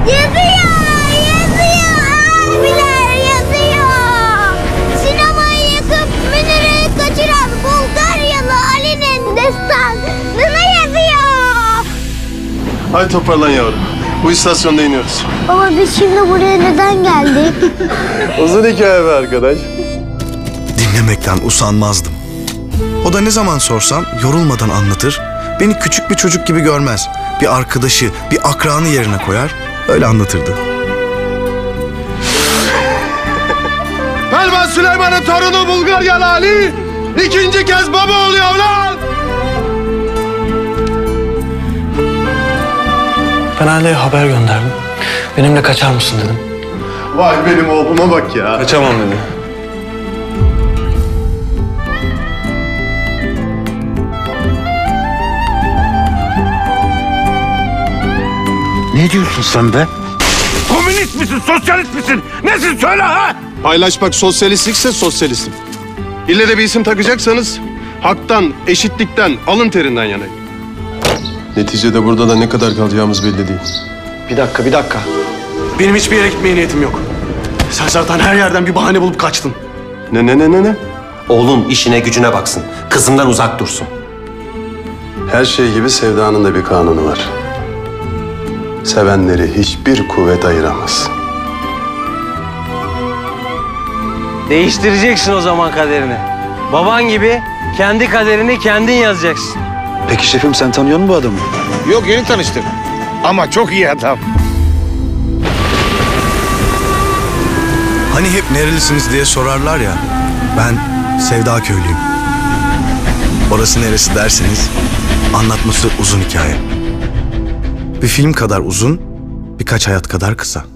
Yazıyor! Abiler yazıyor! Sinemayı yıkıp Münir'i kaçıran Bulgaryalı Ali'nin destanını yazıyor! Hadi toparlan yavrum. Bu istasyonda iniyoruz. Baba biz şimdi buraya neden geldik? Uzun hikaye be arkadaş. Dinlemekten usanmazdım. O da ne zaman sorsam yorulmadan anlatır, beni küçük bir çocuk gibi görmez. Bir arkadaşı, bir akranı yerine koyar, öyle anlatırdı. Pelvan Süleyman'ın torunu Bulgaryalı Ali ikinci kez baba oluyor lan! Ben Ali'ye haber gönderdim. Benimle kaçar mısın dedim. Vay benim oğluma bak ya. Kaçamam dedi. Ne diyorsun sen be? Komünist misin, sosyalist misin? Nesin söyle ha? Paylaşmak sosyalistlikse sosyalistim. İlle de bir isim takacaksanız haktan, eşitlikten, alın terinden yanayım. Neticede burada da ne kadar kalacağımız belli değil. Bir dakika. Benim hiçbir yere gitmeye niyetim yok. Sen zaten her yerden bir bahane bulup kaçtın. Ne? Oğlun işine gücüne baksın. Kızımdan uzak dursun. Her şey gibi sevdanın da bir kanunu var. Sevenleri hiçbir kuvvet ayıramaz. Değiştireceksin o zaman kaderini. Baban gibi kendi kaderini kendin yazacaksın. Peki şefim, sen tanıyor musun bu adamı? Yok, yeni tanıştık. Ama çok iyi adam. Hani hep nerelisiniz diye sorarlar ya. Ben Sevda köylüyüm. Orası neresi derseniz anlatması uzun hikaye. Bir film kadar uzun, birkaç hayat kadar kısa.